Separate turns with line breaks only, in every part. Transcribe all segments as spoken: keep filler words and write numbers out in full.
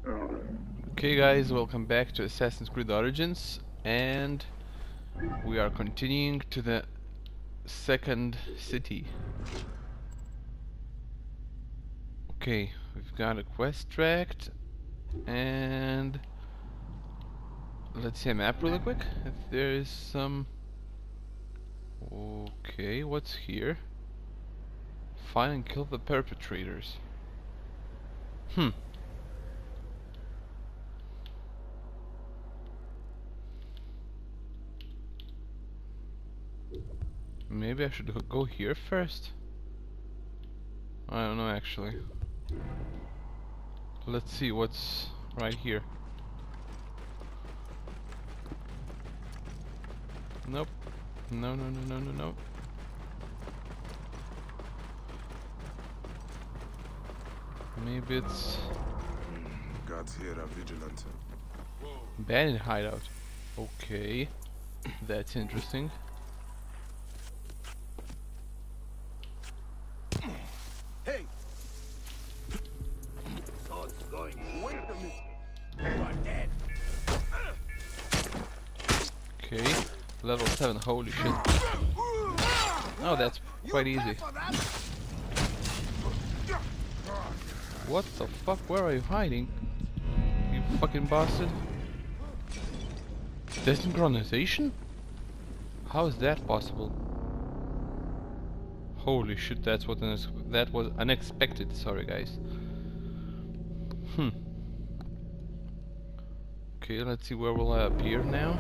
Okay guys, welcome back to Assassin's Creed Origins, and we are continuing to the second city. Okay, we've got a quest tract, and let's see a map really quick, if there is some... Okay, what's here? Find and kill the perpetrators. Hmm. Maybe I should go here first? I don't know actually. Let's see what's right here. Nope. No, no, no, no, no, no. Maybe it's...
Guards here are vigilant.
Bandit hideout. Okay. That's interesting.
Hey! Swords going. Wait a minute. You are dead.
Okay. Level seven. Holy shit. Oh, that's quite easy. What the fuck? Where are you hiding? You fucking bastard. Desynchronization? How is that possible? Holy shit, that's what unex that was unexpected. Sorry guys. Hmm. Okay, let's see where will I appear now.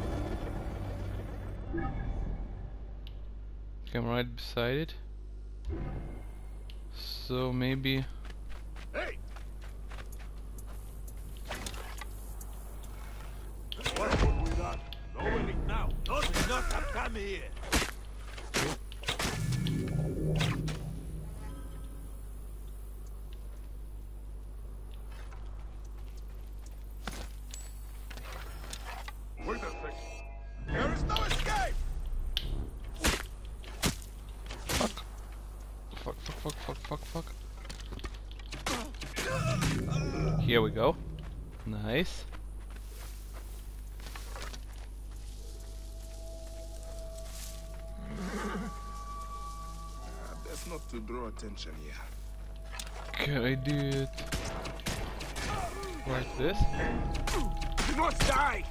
Okay, I'm right beside it. So maybe...
Hey! What have we done? Lower it now. Those do not have come here. Wait a second. There is no escape!
Fuck. Fuck, fuck, fuck, fuck, fuck, fuck. Here we go. Nice.
Uh, best not to draw attention here.
Can I do it like this?
You must die!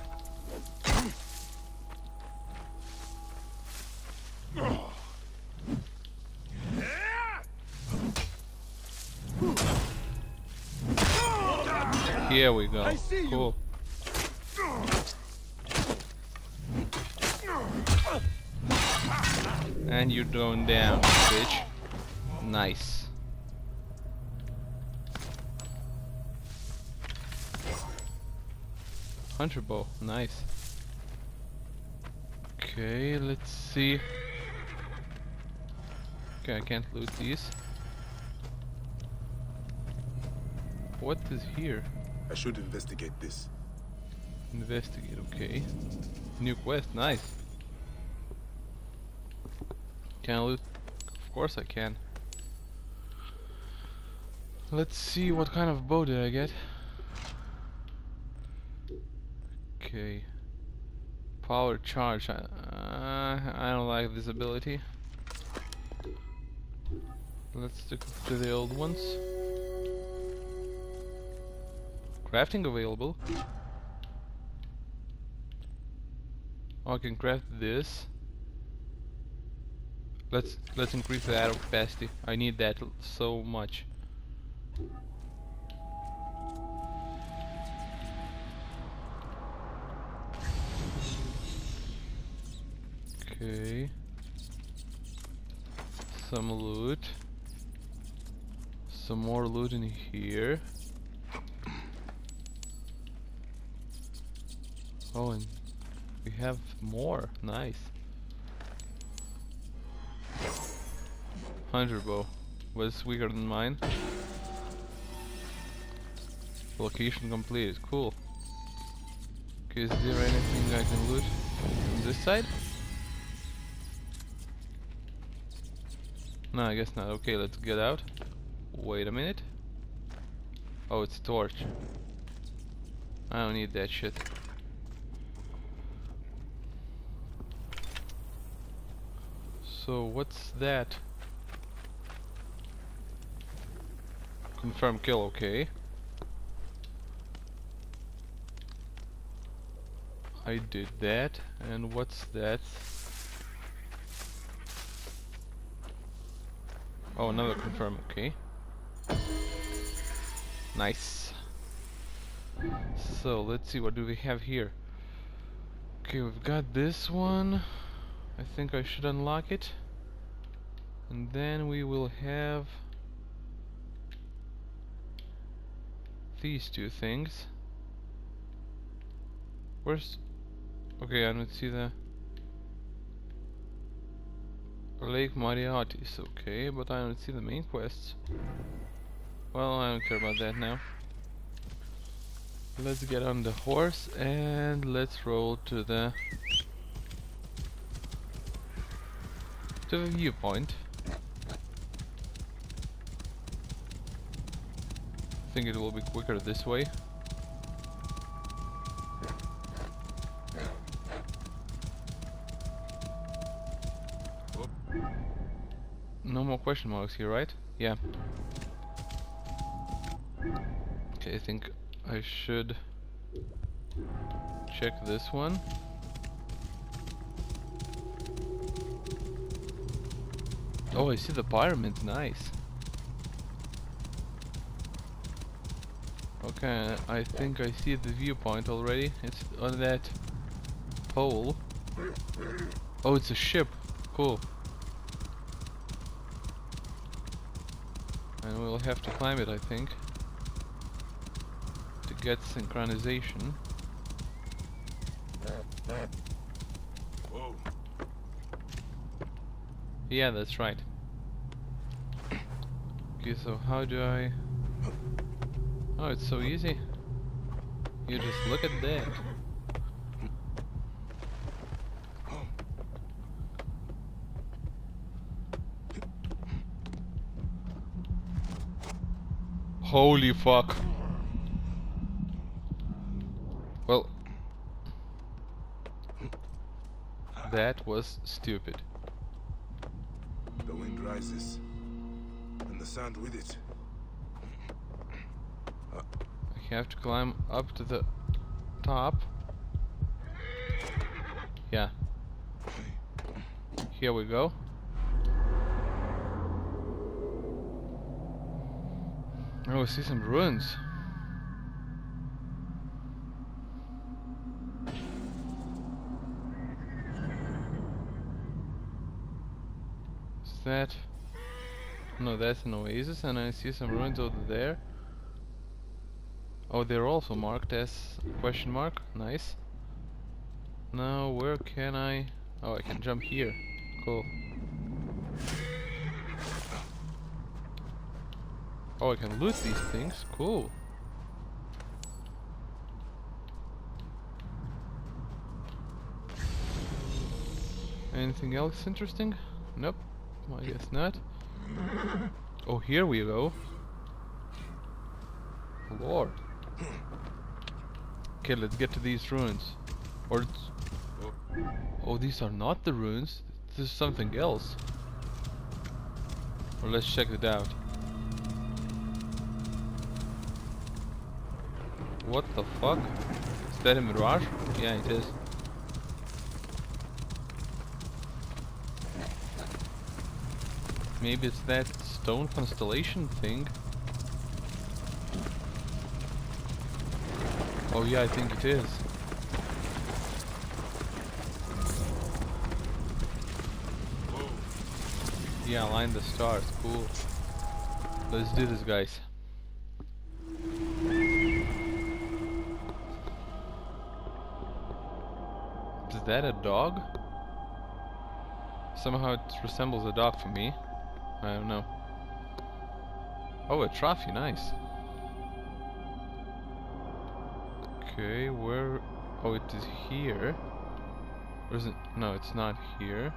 Here we go.
I see you.
Cool. And you're going down, bitch. Nice. Hunter bow, nice. Okay, let's see. Okay, I can't loot these. What is here?
I should investigate this.
Investigate, okay. New quest, nice. Can I loot? Of course I can. Let's see, what kind of bow did I get? Okay. Power charge. I, uh, I don't like this ability. Let's stick to the old ones. Crafting available. Oh, I can craft this. Let's let's increase the arrow capacity. I need that l- so much. Okay. Some loot. Some more loot in here. Oh, and we have more. Nice. Hunter bow. Was weaker than mine. Location completed. Cool. Okay, is there anything I can loot on this side? No, I guess not. Okay, let's get out. Wait a minute. Oh, it's torch. I don't need that shit. So what's that? Confirm kill, okay. I did that, and what's that? Oh, another confirm, okay. Nice. So let's see, what do we have here? Okay, we've got this one. I think I should unlock it. And then we will have these two things. Where's... Okay, I don't see the... Lake Mariatis, okay, but I don't see the main quests. Well, I don't care about that now. Let's get on the horse and let's roll to the... to the viewpoint. I think it will be quicker this way. No more question marks here, right? Yeah. Okay, I think I should check this one. Oh, I see the pyramids, nice. Okay, I think I see the viewpoint already. It's on that pole. Oh, it's a ship. Cool. And we'll have to climb it, I think, to get synchronization.
Whoa.
Yeah, that's right. Okay, so how do I... Oh, it's so easy. You just look at that. Holy fuck. Well, that was stupid.
The wind rises, and the sand with it.
I have to climb up to the top. Yeah. Here we go. Oh, I see some ruins. Is that... No, that's an oasis, and I see some ruins over there. Oh, they're also marked as question mark. Nice. Now, where can I... Oh, I can jump here. Cool. Oh, I can loot these things. Cool. Anything else interesting? Nope. I guess not. Oh, here we go. Lord. Okay, let's get to these ruins. Or it's... Oh, these are not the ruins. This is something else. Or let's check it out. What the fuck? Is that a mirage? Yeah, it is. Maybe it's that stone constellation thing. Oh yeah, I think it is. Yeah, align the stars, cool. Let's do this, guys. Is that a dog? Somehow it resembles a dog for me. I don't know. Oh, a trophy, nice. Okay, where... Oh, it is here. Or is it... No, it's not here.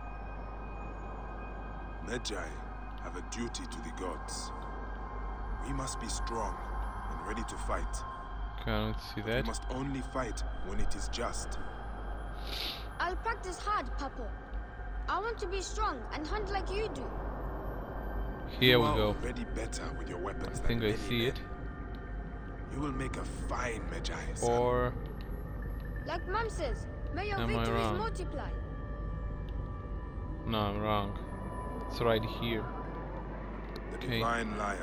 Magi have a duty to the gods. We must be strong and ready to fight.
Okay, I don't see
But we
that.
must only fight when it is just.
I'll practice hard, Papa. I want to be strong and hunt like you do.
Here
you
we
are
go.
already better with your weapons
I think
than
I
many
see
men.
it.
You will make a fine Magi, son.
Or
Like Mom says, may your
Am I
victories
wrong?
multiply.
no, I'm wrong. It's right here.
The
Okay.
divine lion.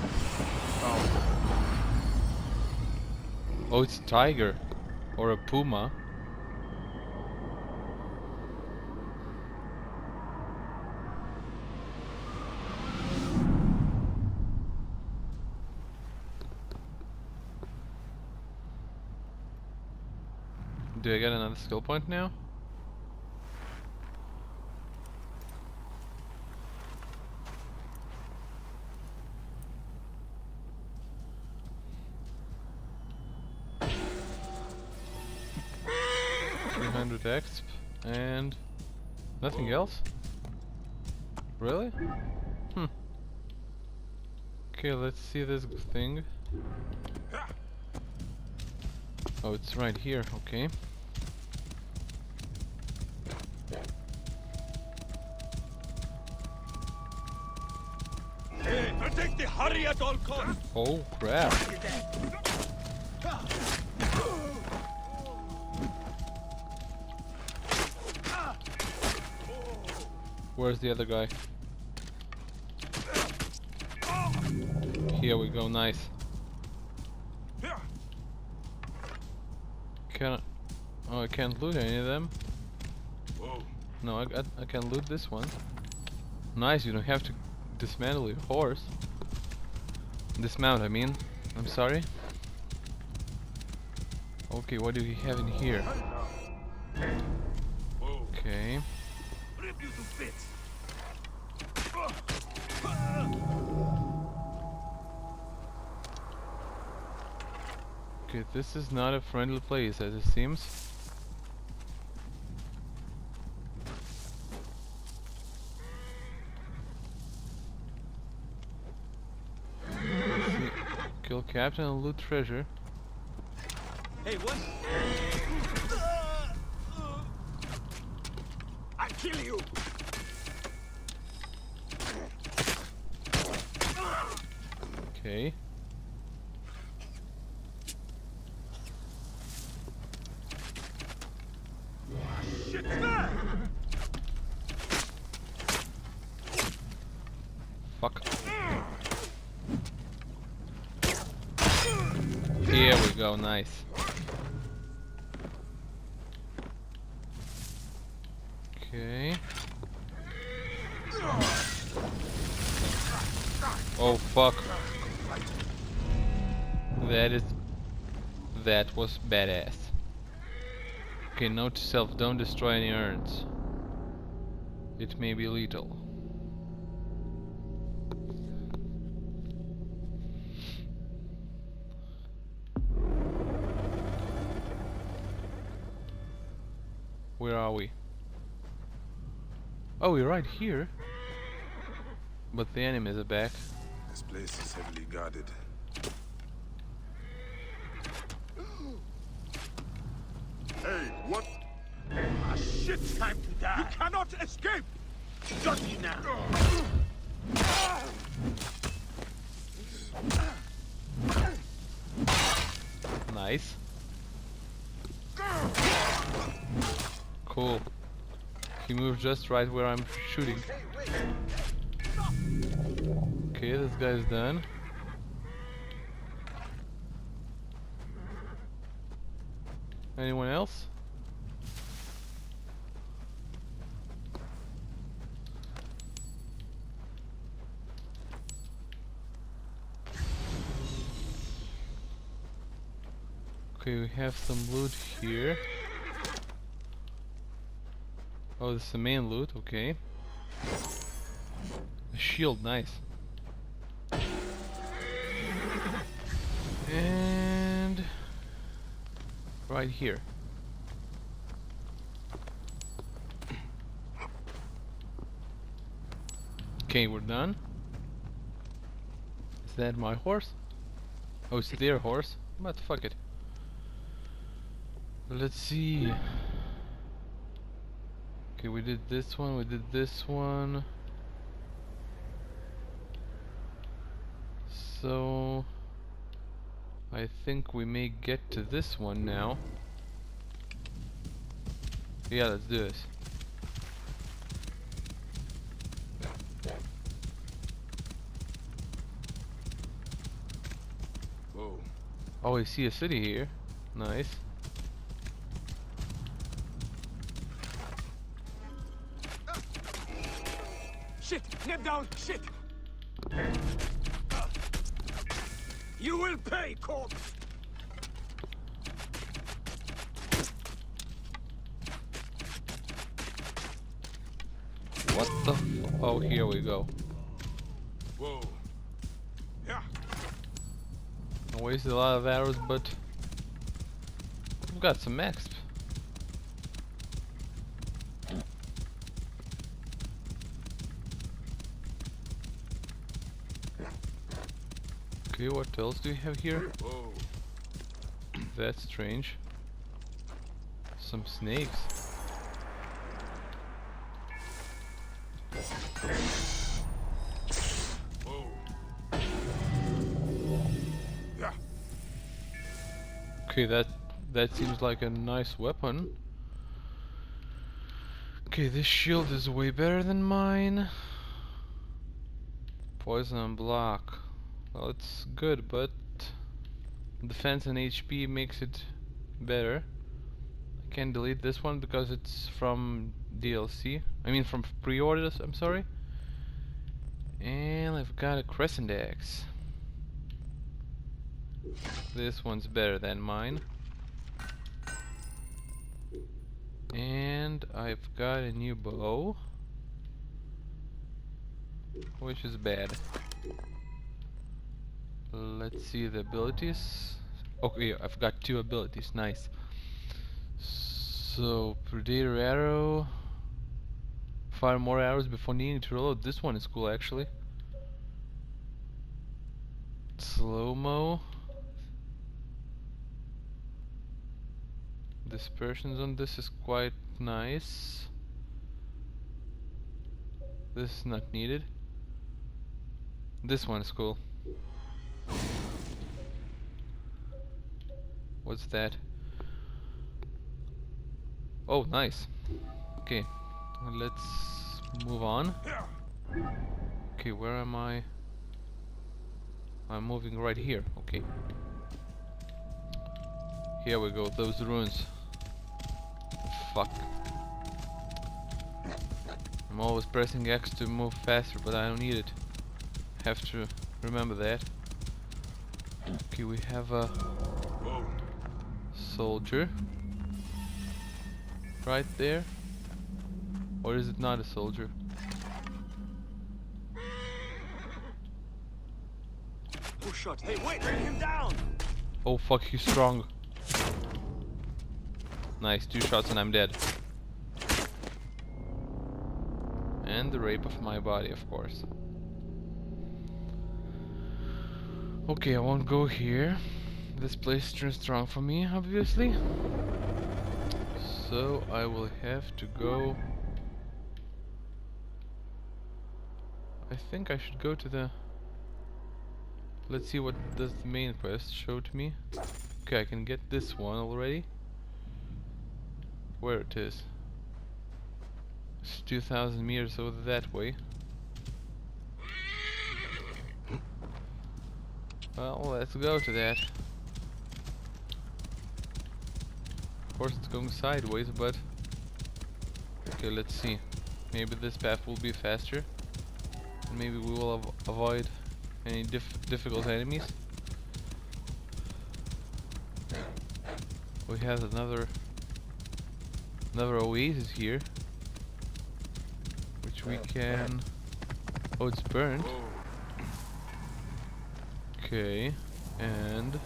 Oh, it's a tiger or a puma. Do I get another skill point now? three hundred X P and nothing else? Really? Hmm. Okay, let's see this thing. Oh, it's right here, okay.
Hey, protect the hurry at all costs!
Oh crap. Where's the other guy? Here we go, nice. Can I, oh, I can't loot any of them.
Whoa.
No, I, I, I can loot this one. Nice, you don't have to dismantle your horse. Dismount, I mean. I'm sorry. Okay, what do we have in here? Okay.
Rip you to bits!
Okay, this is not a friendly place as it seems. Let's see. Kill captain and loot treasure.
Hey, what? I'll kill you!
Okay.
Shit, man!
Fuck. Here we go, nice. Okay. Oh fuck. That is... That was badass. Okay, note to self, don't destroy any urns. It may be lethal. Where are we? Oh, we're right here. But the enemies are back.
This place is heavily guarded.
Hey, what? Ah, shit, time to die! You cannot escape! Shut me now!
Nice. Cool. He moved just right where I'm shooting. Okay, this guy's done. Anyone else? Okay, we have some loot here. Oh, this is the main loot, okay. A shield, nice. And right here. Okay, we're done. Is that my horse? Oh, it's their horse? But fuck it. Let's see. Okay, we did this one, we did this one. So I think we may get to this one now. Yeah, let's do this.
Whoa.
Oh, I see a city here. Nice.
Shit! Nip down! Shit! You will pay, corpse!
What the f- oh, here we go.
Whoa.
Yeah.
I wasted a lot of arrows, but we've got some exp. Okay, what else do we have here?
Whoa.
That's strange. Some snakes.
Whoa.
Yeah.
Okay, that that seems like a nice weapon. Okay, this shield is way better than mine. Poison and block. Well, it's good, but defense and H P makes it better. I can't delete this one because it's from D L C. I mean from pre-orders, I'm sorry. And I've got a crescent axe. This one's better than mine. And I've got a new bow, which is bad. Let's see the abilities. Okay, I've got two abilities, nice. So, Predator Arrow. Fire more arrows before needing to reload. This one is cool actually. Slow-mo. Dispersions on this is quite nice. This is not needed. This one is cool. What's that? Oh, nice. Okay, let's move on. Okay, where am I? I'm moving right here. Okay. Here we go, those ruins. Fuck. I'm always pressing X to move faster, but I don't need it. Have to remember that. Okay, we have a soldier right there. Or is it not a soldier?
Who shot? Hey, wait! Bring him down!
Oh fuck, he's strong. Nice, two shots and I'm dead. And the rape of my body, of course. Okay, I won't go here. This place is too strong for me, obviously. So I will have to go. I think I should go to the. Let's see what does the main quest show to me. Okay, I can get this one already. Where it is? It's two thousand meters over that way. Well, let's go to that. Of course it's going sideways, but okay, let's see. Maybe this path will be faster, and maybe we will av avoid any dif difficult enemies. We have another another oasis here, which we can. Oh, it's burned. Okay, and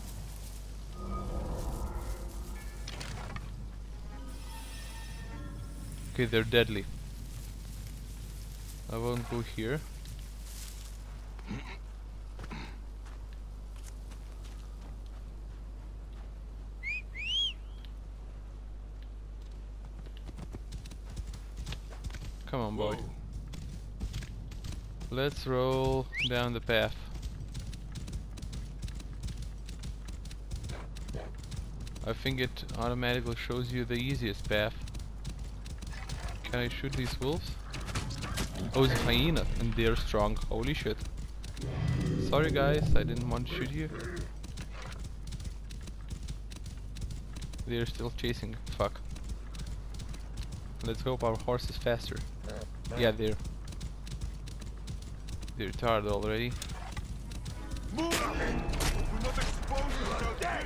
okay, they're deadly. I won't go here. Come on, boy.
Whoa.
Let's roll down the path. I think it automatically shows you the easiest path. Can I shoot these wolves? Oh, it's a hyena, and they're strong. Holy shit. Sorry guys, I didn't want to shoot you. They're still chasing. Fuck. Let's hope our horse is faster. Yeah, they're... They're tired already.
Move! Do not expose yourself here!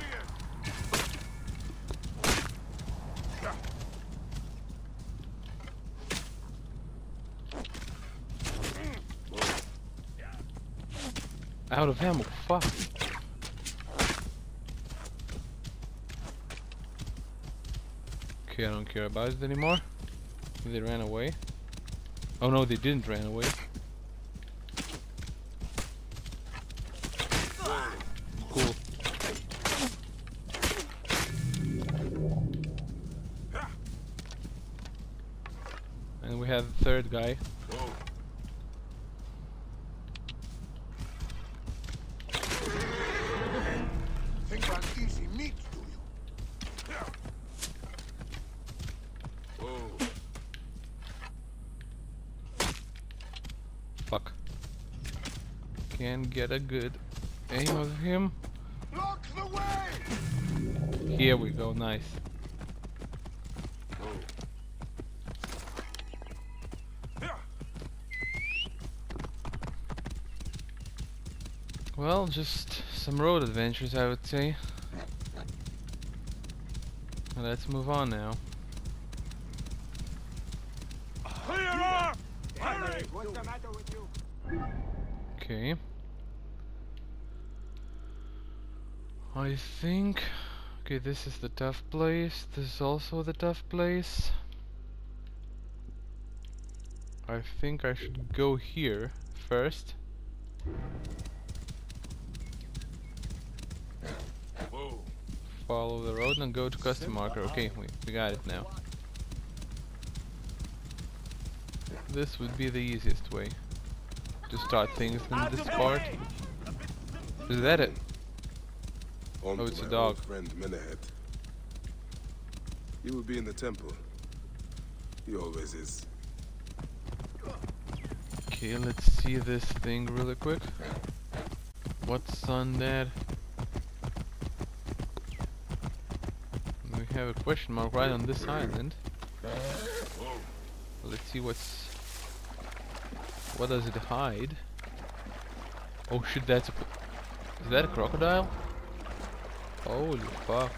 Out of ammo, fuck. Okay, I don't care about it anymore. They ran away. Oh no, they didn't run away. Cool. And we have the third guy.
Whoa.
Think I'm easy meat, do you?
Whoa.
Fuck. Can't get a good aim of him.
Block the way!
Here we go, nice.
Whoa.
Well, just some road adventures, I would say. Let's move on now.
Clear up! Hurry! What's the matter with you?
Okay. I think... Okay, this is the tough place. This is also the tough place. I think I should go here first.
Whoa.
Follow the road and go to custom marker. Okay, we, we got it now. This would be the easiest way to start things in this part. Is that it?
Home
Oh,
to
it's a
my
dog.
old friend Menehet. He will be in the temple. He always is.
Okay, let's see this thing really quick. What's on that? We have a question mark right on this island. Let's see what's... What does it hide? Oh shit, that's a... Is that a crocodile? Holy fuck.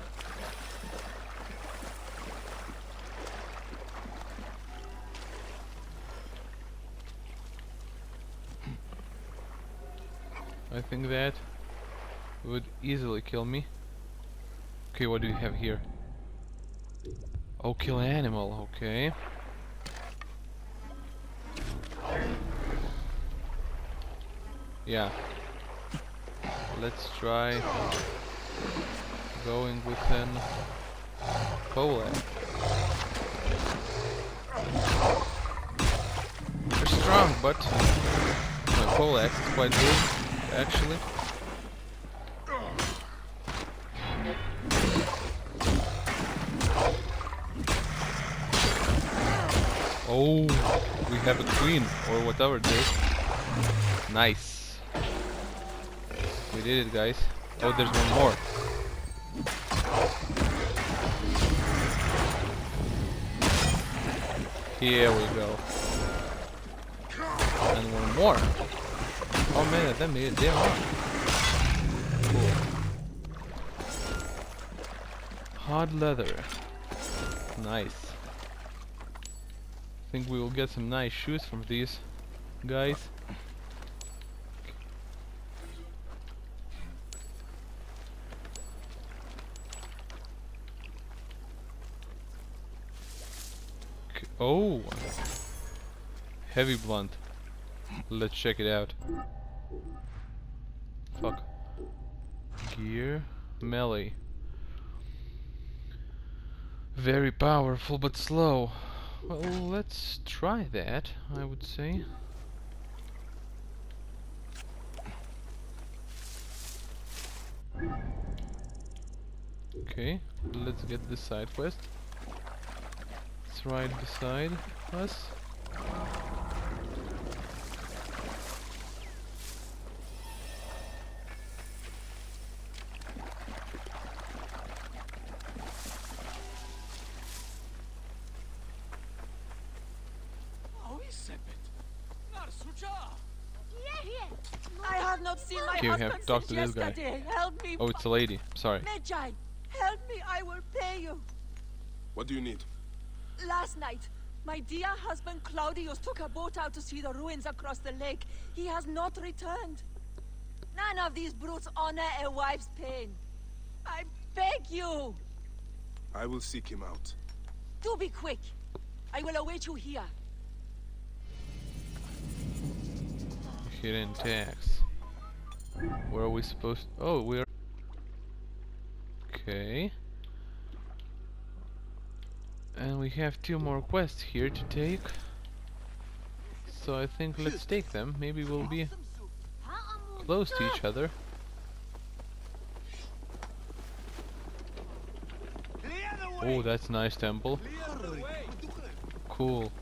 I think that would easily kill me. Okay, what do we have here? Oh, kill animal, okay. Yeah. Let's try going with an poleaxe. They're strong, but my poleaxe is quite good, actually. Oh, we have a queen, or whatever it is. Nice. We did it, guys. Oh, there's one more. Here we go. And one more. Oh man, that made it damn hard. Cool. Hard leather. Nice. I think we will get some nice shoes from these guys. Okay. Oh, heavy blunt. Let's check it out. Fuck. Gear, melee. Very powerful but slow. Well, let's try that, I would say. Okay, let's get this side quest. It's right beside us.
I have not seen my
Okay, we have
husband
to talk
since
to this guy.
yesterday. Help me.
Oh, it's a lady. Sorry.
Medjay, help me. I will pay you.
What do you need?
Last night, my dear husband Claudius took a boat out to see the ruins across the lake. He has not returned. None of these brutes honor a wife's pain. I beg you.
I will seek him out.
Do be quick. I will await you here.
Hidden tax. Where are we supposed? Oh, we're. Okay. And we have two more quests here to take. So I think let's take them. Maybe we'll be close to each other. Oh, that's a nice temple. Cool.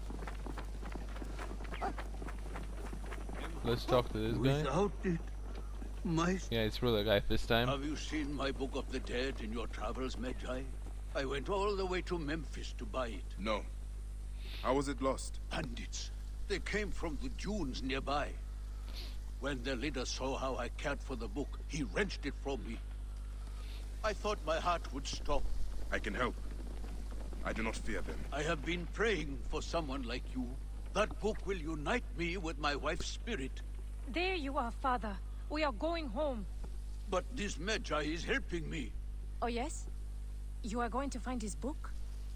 Let's talk to this guy.
Without it, my...
Yeah, it's really a guy this time.
Have you seen my Book of the Dead in your travels, Medjay? I went all the way to Memphis to buy it.
No. How was it lost?
Bandits. They came from the dunes nearby. When their leader saw how I cared for the book, he wrenched it from me. I thought my heart would stop.
I can help. I do not fear them.
I have been praying for someone like you. That book will unite me with my wife's spirit.
There you are, Father. We are going home.
But this Medjay is helping me.
Oh, yes? You are going to find his book?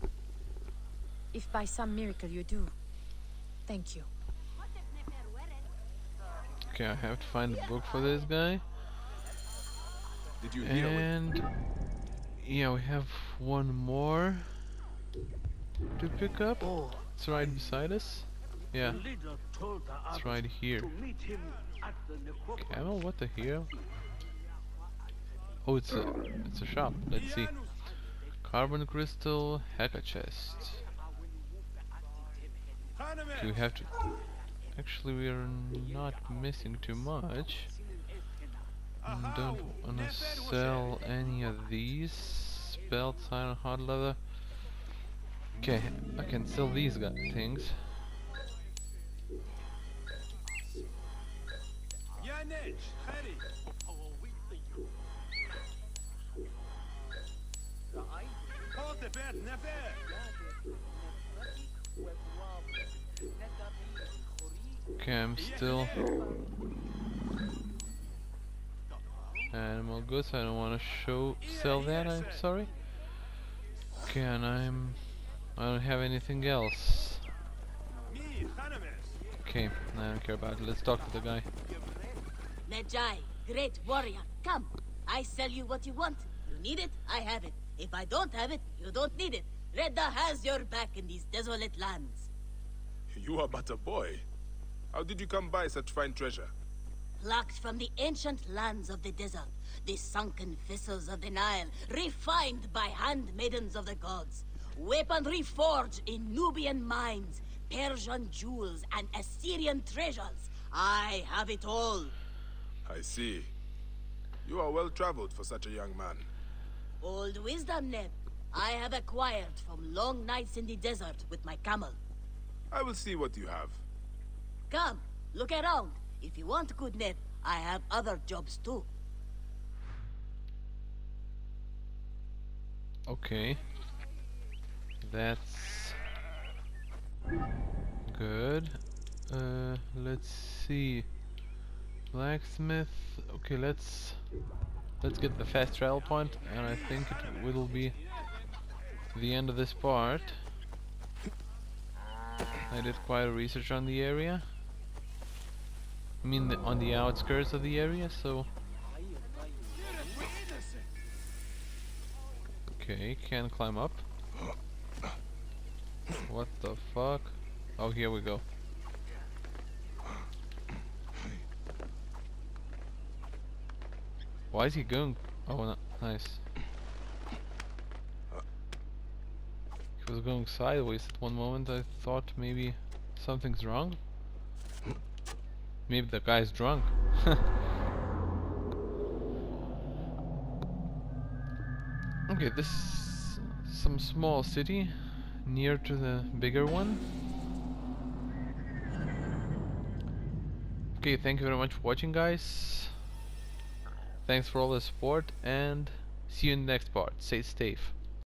If by some miracle you do, thank you.
Okay, I have to find the book for this guy.
Did you hear what?
And yeah, we have one more to pick up.
Oh,
It's right beside us. Yeah,
leader told the
it's
others
right here.
to meet him at the necropolis.
Camel? What the hell? Oh, it's a it's a shop. Let's see. Carbon crystal, hacker chest. Do we have to? Actually, we are not missing too much. Mm, Don't wanna sell any of these. Spelt, iron, hard leather. Okay, I can sell these guy things. Okay, I'm still animal goods. I don't want to show sell that. I'm sorry. Okay, and I'm I don't have anything else. Okay, I don't care about it. Let's talk to the guy.
Medjay, great warrior, come. I sell you what you want. You need it, I have it. If I don't have it, you don't need it. Redda has your back in these desolate lands.
You are but a boy. How did you come by such fine treasure?
Plucked from the ancient lands of the desert, the sunken vessels of the Nile, refined by handmaidens of the gods. Weaponry forged in Nubian mines, Persian jewels, and Assyrian treasures. I have it all.
I see. You are well traveled for such a young man.
Old wisdom, Neb. I have acquired from long nights in the desert with my camel.
I will see what you have.
Come, look around. If you want good Neb, I have other jobs too.
Okay. That's good. Uh, let's see. Blacksmith. Okay, let's let's get the fast travel point, and I think it will be the end of this part. I did quite a research on the area. I mean, the, on the outskirts of the area, so. Okay, can climb up. What the fuck? Oh, here we go. Why is he going? Oh, no, nice. He was going sideways at one moment. I thought maybe something's wrong. Maybe the guy's drunk. Okay, this is some small city near to the bigger one. Okay, thank you very much for watching, guys. Thanks for all the support, and see you in the next part. Stay safe.